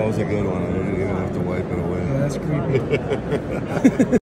That was a good one. I didn't even have to wipe it away. Yeah, that's creepy.